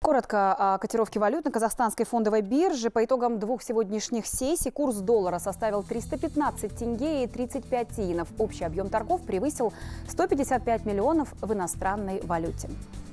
Коротко о котировке валют на казахстанской фондовой бирже. По итогам двух сегодняшних сессий курс доллара составил 315 тенге и 35 тиинов. Общий объем торгов превысил 155 миллионов в иностранной валюте.